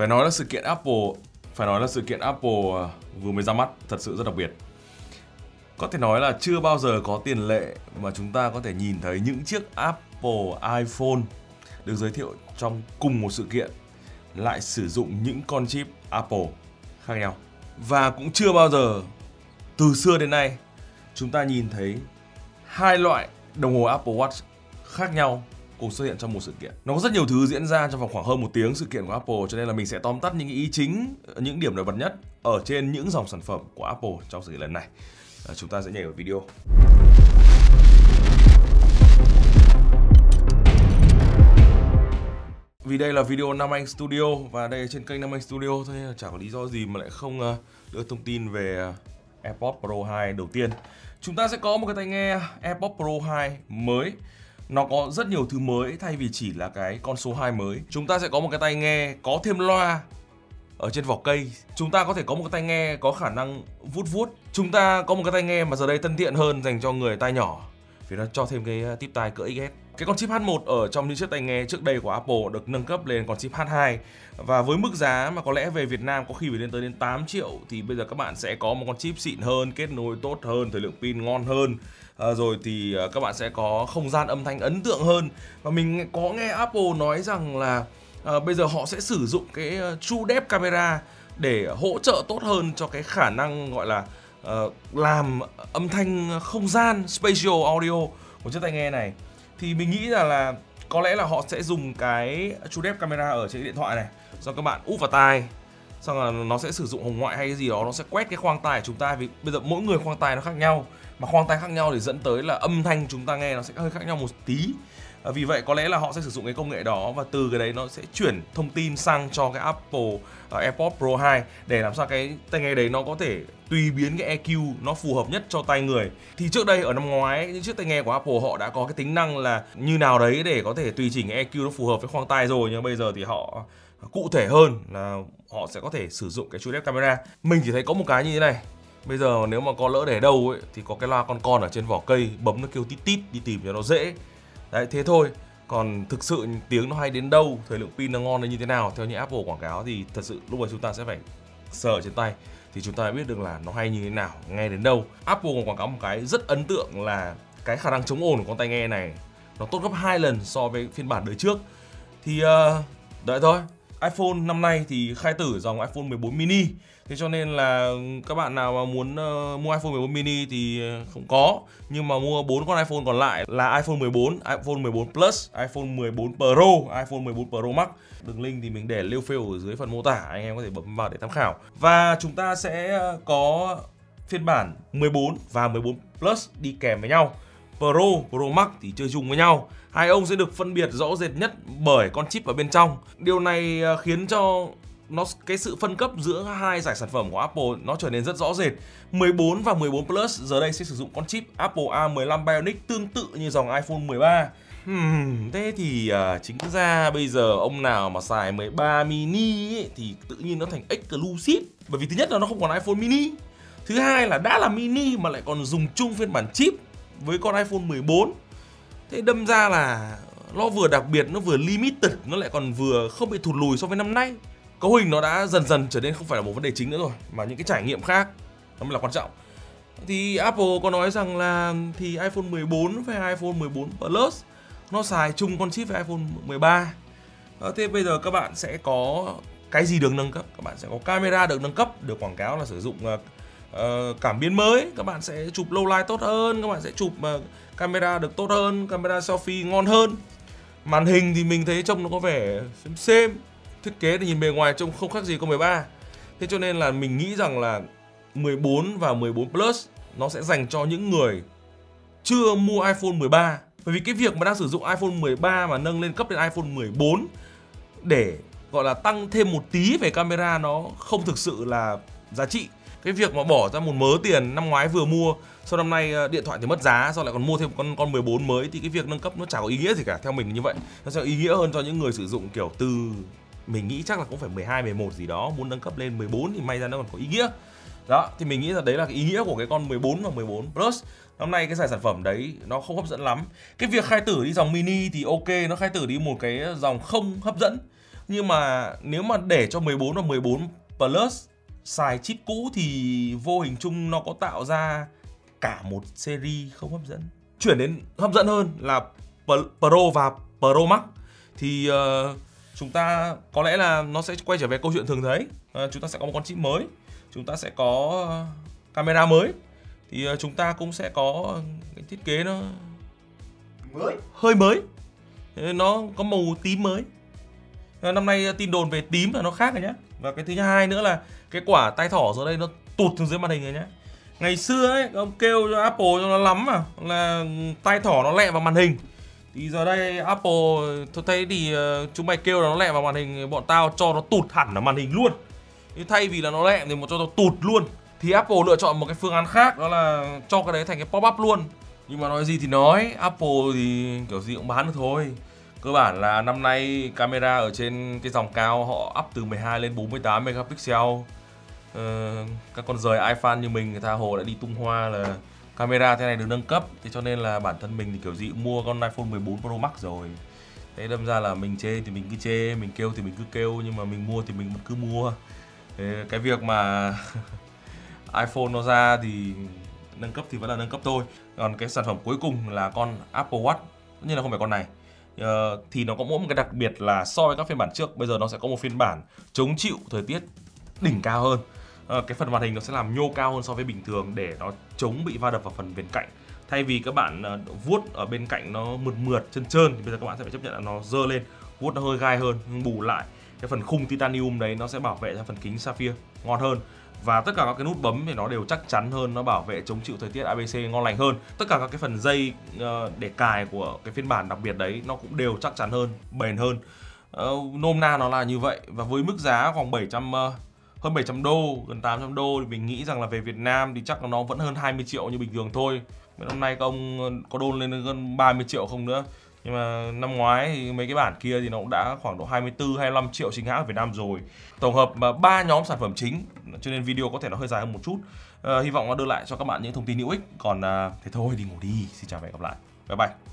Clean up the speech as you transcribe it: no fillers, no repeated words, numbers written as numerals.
Phải nói là sự kiện Apple vừa mới ra mắt thật sự rất đặc biệt. Có thể nói là chưa bao giờ có tiền lệ mà chúng ta có thể nhìn thấy những chiếc Apple iPhone được giới thiệu trong cùng một sự kiện lại sử dụng những con chip Apple khác nhau. Và cũng chưa bao giờ từ xưa đến nay chúng ta nhìn thấy hai loại đồng hồ Apple Watch khác nhau cùng xuất hiện trong một sự kiện. Nó có rất nhiều thứ diễn ra trong vòng khoảng hơn 1 tiếng sự kiện của Apple, cho nên là mình sẽ tóm tắt những ý chính, những điểm nổi bật nhất ở trên những dòng sản phẩm của Apple trong sự kiện lần này. Chúng ta sẽ nhảy vào video. Vì đây là video Nam Anh Studio và đây trên kênh Nam Anh Studio, cho nên là chả có lý do gì mà lại không đưa thông tin về AirPods Pro 2 đầu tiên. Chúng ta sẽ có một cái tai nghe AirPods Pro 2 mới. Nó có rất nhiều thứ mới thay vì chỉ là cái con số 2 mới. Chúng ta sẽ có một cái tai nghe có thêm loa ở trên vỏ cây. Chúng ta có thể có một cái tai nghe có khả năng vút vút. Chúng ta có một cái tai nghe mà giờ đây thân thiện hơn dành cho người tai nhỏ vì nó cho thêm cái tip tai cỡ XS. Cái con chip H1 ở trong những chiếc tai nghe trước đây của Apple được nâng cấp lên con chip H2. Và với mức giá mà có lẽ về Việt Nam có khi phải lên tới đến 8 triệu thì bây giờ các bạn sẽ có một con chip xịn hơn, kết nối tốt hơn, thời lượng pin ngon hơn. Rồi thì các bạn sẽ có không gian âm thanh ấn tượng hơn. Và mình có nghe Apple nói rằng là bây giờ họ sẽ sử dụng cái True Depth Camera để hỗ trợ tốt hơn cho cái khả năng gọi là làm âm thanh không gian, spatial audio của chiếc tai nghe này. Thì mình nghĩ là có lẽ là họ sẽ dùng cái True Depth Camera ở trên điện thoại này, xong các bạn úp vào tai, xong là nó sẽ sử dụng hồng ngoại hay cái gì đó, nó sẽ quét cái khoang tai của chúng ta. Vì bây giờ mỗi người khoang tai nó khác nhau, mà khoang tai khác nhau thì dẫn tới là âm thanh chúng ta nghe nó sẽ hơi khác nhau một tí. Vì vậy có lẽ là họ sẽ sử dụng cái công nghệ đó và từ cái đấy nó sẽ chuyển thông tin sang cho cái Apple AirPods Pro 2 để làm sao cái tai nghe đấy nó có thể tùy biến cái EQ nó phù hợp nhất cho tai người. Thì trước đây ở năm ngoái những chiếc tai nghe của Apple họ đã có cái tính năng là như nào đấy để có thể tùy chỉnh EQ nó phù hợp với khoang tai rồi, nhưng bây giờ thì họ cụ thể hơn là họ sẽ có thể sử dụng cái True Depth Camera. Mình chỉ thấy có một cái như thế này. Bây giờ nếu mà có lỡ để đâu ấy thì có cái loa con ở trên vỏ cây, bấm nó kêu tít tít đi tìm cho nó dễ. Đấy, thế thôi. Còn thực sự tiếng nó hay đến đâu, thời lượng pin nó ngon đến như thế nào theo như Apple quảng cáo thì thật sự lúc này chúng ta sẽ phải sờ trên tay thì chúng ta mới biết được là nó hay như thế nào, nghe đến đâu. Apple còn quảng cáo một cái rất ấn tượng là cái khả năng chống ồn của con tai nghe này nó tốt gấp 2 lần so với phiên bản đời trước. Thì đợi thôi. iPhone năm nay thì khai tử dòng iPhone 14 mini. Thế cho nên là các bạn nào mà muốn mua iPhone 14 mini thì không có. Nhưng mà mua 4 con iPhone còn lại là iPhone 14, iPhone 14 Plus, iPhone 14 Pro, iPhone 14 Pro Max. Đường link thì mình để liêu phêu ở dưới phần mô tả, anh em có thể bấm vào để tham khảo. Và chúng ta sẽ có phiên bản 14 và 14 Plus đi kèm với nhau. Pro Max thì chơi chung với nhau. Hai ông sẽ được phân biệt rõ rệt nhất bởi con chip ở bên trong. Điều này khiến cho cái sự phân cấp giữa hai giải sản phẩm của Apple nó trở nên rất rõ rệt. 14 và 14 Plus giờ đây sẽ sử dụng con chip Apple A15 Bionic tương tự như dòng iPhone 13. Thế thì chính ra bây giờ ông nào mà xài 13 mini ấy, thì tự nhiên nó thành exclusive. Bởi vì thứ nhất là nó không còn iPhone mini. Thứ hai là đã là mini mà lại còn dùng chung phiên bản chip với con iPhone 14. Thế đâm ra là nó vừa đặc biệt, nó vừa limited, nó lại còn vừa không bị thụt lùi so với năm nay. Cấu hình nó đã dần dần trở nên không phải là một vấn đề chính nữa rồi, mà những cái trải nghiệm khác nó mới là quan trọng. Thì Apple có nói rằng là thì iPhone 14 với iPhone 14 Plus nó xài chung con chip với iPhone 13. Thế bây giờ các bạn sẽ có cái gì được nâng cấp? Các bạn sẽ có camera được nâng cấp, được quảng cáo là sử dụng cảm biến mới. Các bạn sẽ chụp low light tốt hơn, các bạn sẽ chụp camera được tốt hơn, camera selfie ngon hơn. Màn hình thì mình thấy trông nó có vẻ xem. Thiết kế thì nhìn bề ngoài trông không khác gì con 13. Thế cho nên là mình nghĩ rằng là 14 và 14 Plus nó sẽ dành cho những người chưa mua iPhone 13. Bởi vì cái việc mà đang sử dụng iPhone 13 mà nâng lên cấp lên iPhone 14 để gọi là tăng thêm một tí về camera nó không thực sự là giá trị. Cái việc mà bỏ ra một mớ tiền năm ngoái vừa mua, sau năm nay điện thoại thì mất giá, sau lại còn mua thêm con 14 mới thì cái việc nâng cấp nó chả có ý nghĩa gì cả. Theo mình là như vậy. Nó sẽ có ý nghĩa hơn cho những người sử dụng kiểu từ mình nghĩ chắc là cũng phải 12, 11 gì đó, muốn nâng cấp lên 14 thì may ra nó còn có ý nghĩa. Đó, thì mình nghĩ là đấy là cái ý nghĩa của cái con 14 và 14 Plus. Năm nay cái giải sản phẩm đấy nó không hấp dẫn lắm. Cái việc khai tử đi dòng mini thì ok, nó khai tử đi một cái dòng không hấp dẫn. Nhưng mà nếu mà để cho 14 và 14 Plus xài chip cũ thì vô hình chung nó có tạo ra cả một series không hấp dẫn. Chuyển đến hấp dẫn hơn là Pro và Pro Max thì chúng ta có lẽ là nó sẽ quay trở về câu chuyện thường thấy. Chúng ta sẽ có một con chip mới, chúng ta sẽ có camera mới, thì chúng ta cũng sẽ có cái thiết kế nó hơi mới, nó có màu tím mới. Năm nay tin đồn về tím là nó khác rồi nhé. Và cái thứ hai nữa là cái quả tai thỏ giờ đây nó tụt xuống dưới màn hình rồi nhé. Ngày xưa ấy ông kêu cho Apple cho nó lắm mà là tai thỏ nó lẹ vào màn hình, thì giờ đây Apple tôi thấy thì chúng mày kêu là nó lẹ vào màn hình, bọn tao cho nó tụt hẳn ở màn hình luôn. Thì thay vì là nó lẹ thì cho nó tụt luôn. Thì Apple lựa chọn một cái phương án khác, đó là cho cái đấy thành cái pop-up luôn. Nhưng mà nói gì thì nói, Apple thì kiểu gì cũng bán được thôi. Cơ bản là năm nay camera ở trên cái dòng cao họ up từ 12 lên 48 megapixel. Các con rời iPhone như mình, người ta hồ đã đi tung hoa là camera thế này được nâng cấp. Thế cho nên là bản thân mình thì kiểu gì cũng mua con iPhone 14 Pro Max rồi. Thế đâm ra là mình chê thì mình cứ chê, mình kêu thì mình cứ kêu, nhưng mà mình mua thì mình vẫn cứ mua. Thế cái việc mà iPhone nó ra thì nâng cấp thì vẫn là nâng cấp thôi. Còn cái sản phẩm cuối cùng là con Apple Watch, tất nhiên là không phải con này. Thì nó có mỗi một cái đặc biệt là so với các phiên bản trước, bây giờ nó sẽ có một phiên bản chống chịu thời tiết đỉnh cao hơn. Cái phần màn hình nó sẽ làm nhô cao hơn so với bình thường để nó chống bị va đập vào phần bên cạnh. Thay vì các bạn vuốt ở bên cạnh nó mượt mượt trơn trơn thì bây giờ các bạn sẽ phải chấp nhận là nó dơ lên, vuốt nó hơi gai hơn, nhưng bù lại cái phần khung titanium đấy nó sẽ bảo vệ cho phần kính sapphire ngon hơn. Và tất cả các cái nút bấm thì nó đều chắc chắn hơn, nó bảo vệ chống chịu thời tiết ABC ngon lành hơn. Tất cả các cái phần dây để cài của cái phiên bản đặc biệt đấy nó cũng đều chắc chắn hơn, bền hơn. Nôm na nó là như vậy. Và với mức giá khoảng hơn 700 đô, gần 800 đô thì mình nghĩ rằng là về Việt Nam thì chắc là nó vẫn hơn 20 triệu như bình thường thôi. Năm nay các ông có đôn lên gần 30 triệu không nữa. Nhưng mà năm ngoái thì mấy cái bản kia thì nó cũng đã khoảng độ 24, 25 triệu chính hãng ở Việt Nam rồi. Tổng hợp 3 nhóm sản phẩm chính, cho nên video có thể nó hơi dài hơn một chút. Hy vọng nó đưa lại cho các bạn những thông tin hữu ích. Còn thế thôi đi ngủ đi. Xin chào và hẹn gặp lại. Bye bye.